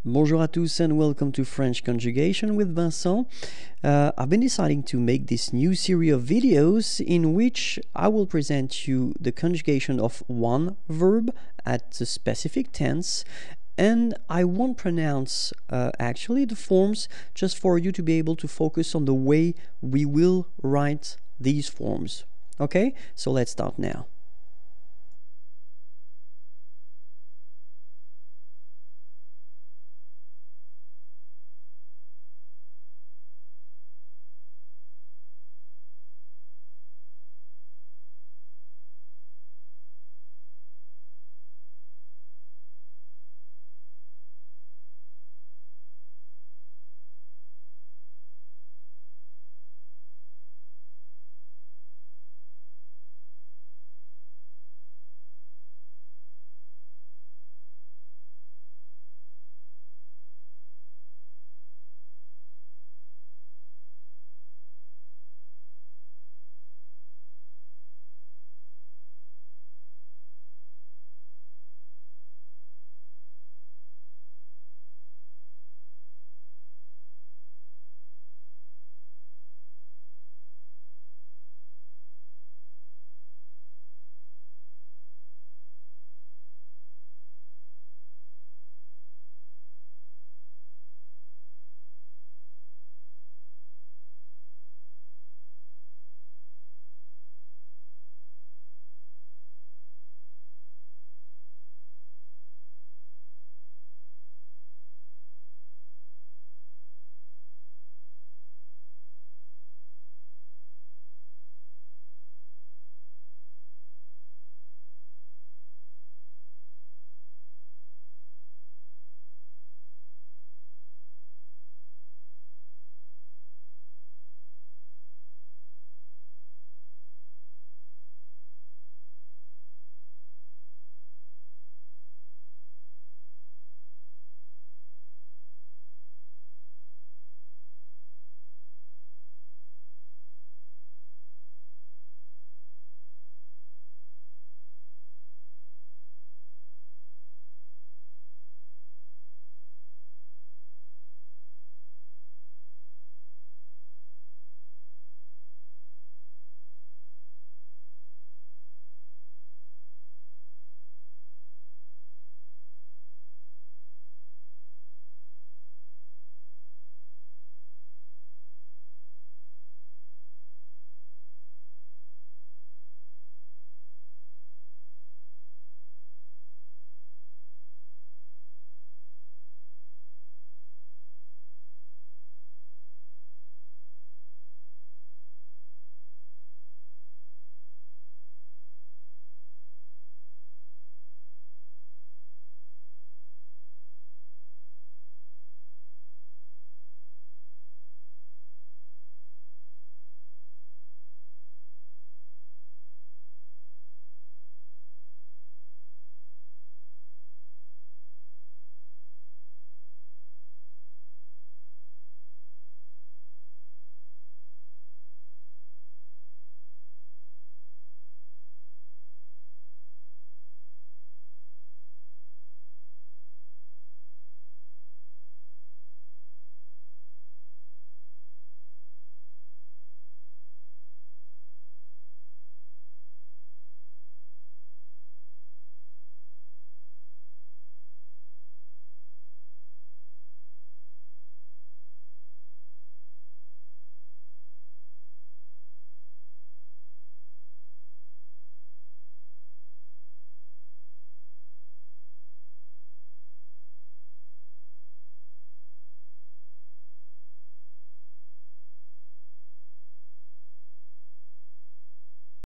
Bonjour à tous and welcome to French Conjugation with Vincent. I've been deciding to make this new series of videos in which I will present you the conjugation of one verb at a specific tense, and I won't pronounce actually the forms, just for you to be able to focus on the way we will write these forms. Okay, so let's start now.